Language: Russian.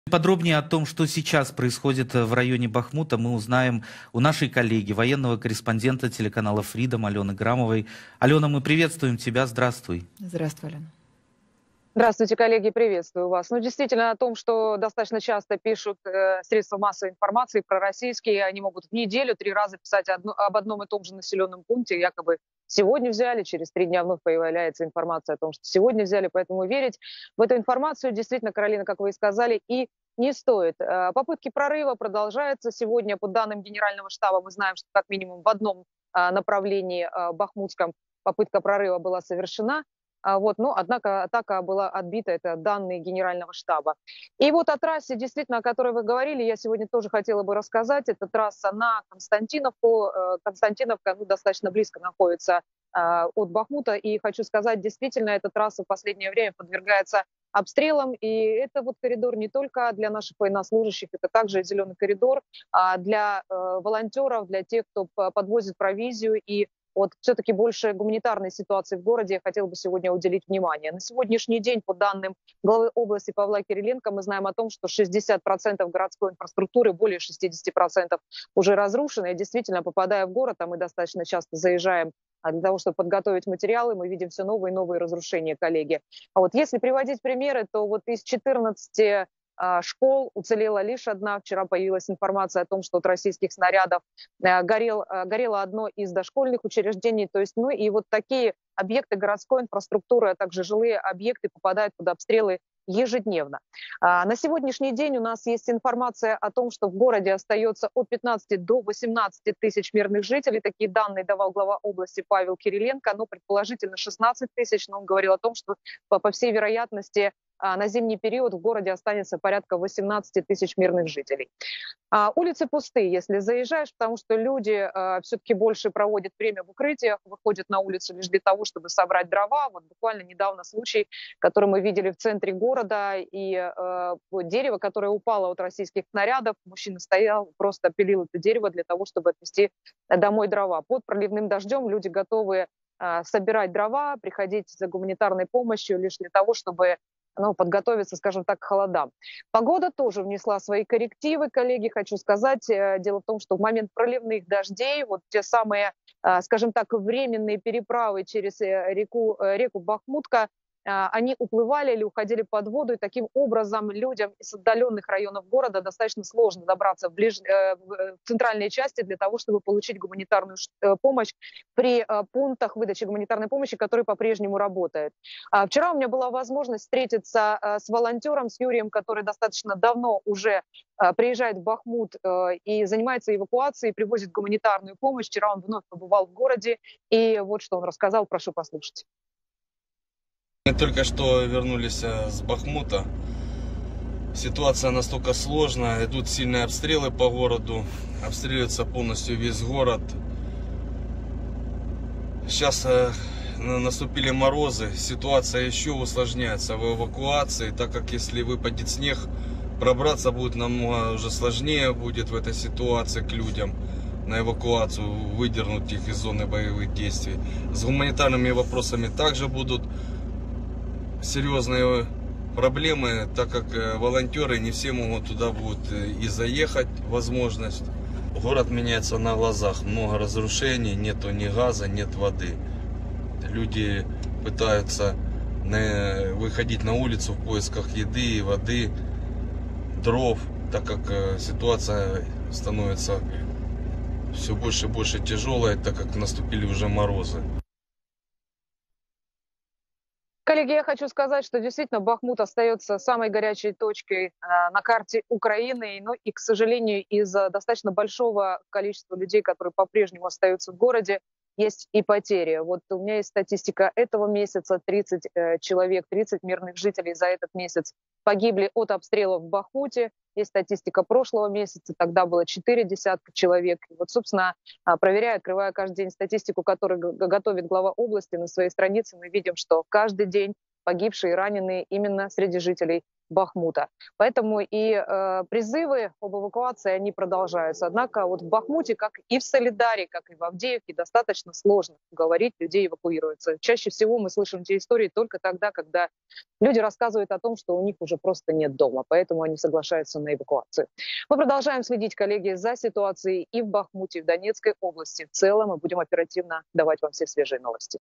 Подробнее о том, что сейчас происходит в районе Бахмута, мы узнаем у нашей коллеги, военного корреспондента телеканала Freedom Алены Грамовой. Алена, мы приветствуем тебя, здравствуй. Здравствуй, Алена. Здравствуйте, коллеги, приветствую вас. Ну, действительно, о том, что достаточно часто пишут средства массовой информации пророссийские, они могут в неделю 3 раза писать об одном и том же населенном пункте, якобы сегодня взяли, через 3 дня вновь появляется информация о том, что сегодня взяли, поэтому верить в эту информацию действительно, Каролина, как вы и сказали, и не стоит. Попытки прорыва продолжаются. Сегодня, по данным Генерального штаба, мы знаем, что как минимум в одном направлении бахмутском попытка прорыва была совершена. Но, однако, атака была отбита, это данные Генерального штаба. И вот о трассе, действительно, о которой вы говорили, я сегодня тоже хотела бы рассказать. Это трасса на Константиновку. Константиновка достаточно близко находится от Бахмута. И хочу сказать, действительно, эта трасса в последнее время подвергается обстрелам. И это вот коридор не только для наших военнослужащих, это также зеленый коридор для волонтеров, для тех, кто подвозит провизию. И вот все-таки больше гуманитарной ситуации в городе я хотела бы сегодня уделить внимание. На сегодняшний день, по данным главы области Павла Кириленко, мы знаем о том, что 60% городской инфраструктуры, более 60% уже разрушены. И действительно, попадая в город, а мы достаточно часто заезжаем для того, чтобы подготовить материалы, мы видим все новые и новые разрушения, коллеги. А вот если приводить примеры, то вот из 14 школ уцелела лишь одна. Вчера появилась информация о том, что от российских снарядов горело одно из дошкольных учреждений. То есть, и вот такие объекты городской инфраструктуры, а также жилые объекты попадают под обстрелы ежедневно. На сегодняшний день у нас есть информация о том, что в городе остается от 15 до 18 тысяч мирных жителей. Такие данные давал глава области Павел Кириленко, но предположительно 16 тысяч. Но он говорил о том, что по всей вероятности на зимний период в городе останется порядка 18 тысяч мирных жителей. Улицы пустые, если заезжаешь, потому что люди все-таки больше проводят время в укрытиях, выходят на улицу лишь для того, чтобы собрать дрова. Вот буквально недавно случай, который мы видели в центре города, и дерево, которое упало от российских снарядов, мужчина стоял, просто пилил это дерево для того, чтобы отвезти домой дрова. Под проливным дождем люди готовы собирать дрова, приходить за гуманитарной помощью лишь для того, чтобы подготовиться, скажем так, к холодам. Погода тоже внесла свои коррективы, коллеги, хочу сказать. Дело в том, что в момент проливных дождей, вот те самые, скажем так, временные переправы через реку Бахмутка, они уплывали или уходили под воду, и таким образом людям из отдаленных районов города достаточно сложно добраться в центральные части для того, чтобы получить гуманитарную помощь при пунктах выдачи гуманитарной помощи, которые по-прежнему работают. Вчера у меня была возможность встретиться с волонтером, с Юрием, который достаточно давно уже приезжает в Бахмут и занимается эвакуацией, привозит гуманитарную помощь. Вчера он вновь побывал в городе, и вот что он рассказал, прошу послушать. Мы только что вернулись с Бахмута. Ситуация настолько сложная, идут сильные обстрелы по городу, обстреливается полностью весь город. Сейчас наступили морозы, ситуация еще усложняется в эвакуации, так как если выпадет снег, пробраться будет намного уже сложнее будет в этой ситуации к людям на эвакуацию, выдернуть их из зоны боевых действий. С гуманитарными вопросами также будут серьезные проблемы, так как волонтеры не все могут туда будут и заехать, возможность. Город меняется на глазах, много разрушений, нету ни газа, нет воды. Люди пытаются выходить на улицу в поисках еды, воды, дров, так как ситуация становится все больше и больше тяжелой, так как наступили уже морозы. Коллеги, я хочу сказать, что действительно Бахмут остается самой горячей точкой на карте Украины. Но и, к сожалению, из-за достаточно большого количества людей, которые по-прежнему остаются в городе, есть и потери. Вот у меня есть статистика этого месяца. 30 человек, 30 мирных жителей за этот месяц погибли от обстрелов в Бахмуте. Есть статистика прошлого месяца, тогда было 4 десятка человек. И вот, собственно, проверяя, открывая каждый день статистику, которую готовит глава области на своей странице, мы видим, что каждый день погибшие и раненые именно среди жителей Бахмута. Поэтому и призывы об эвакуации, они продолжаются. Однако вот в Бахмуте, как и в Солидаре, как и в Авдеевке, достаточно сложно уговорить людей эвакуироваться. Чаще всего мы слышим эти истории только тогда, когда люди рассказывают о том, что у них уже просто нет дома, поэтому они соглашаются на эвакуацию. Мы продолжаем следить, коллеги, за ситуацией и в Бахмуте, и в Донецкой области в целом, и будем оперативно давать вам все свежие новости.